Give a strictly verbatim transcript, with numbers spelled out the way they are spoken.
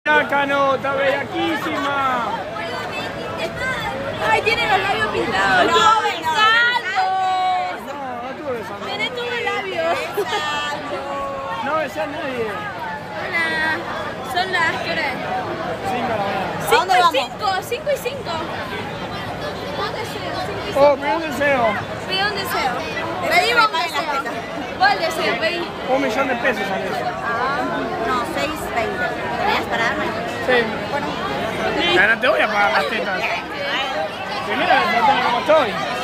Cano, está bellaquísima. Ay, tiene los labios pintados. No, ¡Estuvo no, besando! No, no estuve besando. ¡Me detuvo el labio! No besé a nadie. Hola. Son las, ¿qué hora es? Cinco de la mañana. Cinco dónde y vamos? cinco, cinco y cinco. Un deseo, cinco y Oh, cinco. pedí un deseo. Pedí un deseo. Pedí Pedí un un deseo. deseo. ¿Cuál deseo? Pedí. Un millón de pesos sale eso. No, seis veinte. ¿Tenías para darme? Sí. Bueno, no te voy a pagar las tetas. Primero, no tengo como estoy.